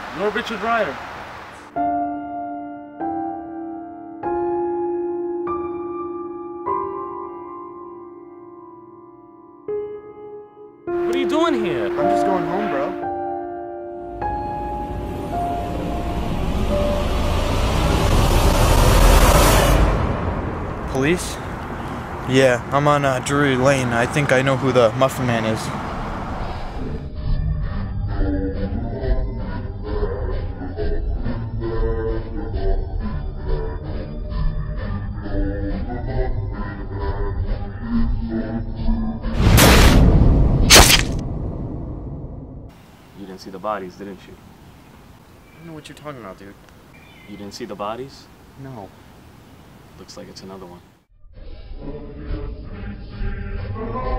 Nor Richard Ryder. What are you doing here? I'm just going home, bro. Police? Yeah, I'm on Drury Lane. I think I know who the Muffin Man is. You didn't see the bodies, didn't you? I don't know what you're talking about, dude. You didn't see the bodies? No. Looks like it's another one.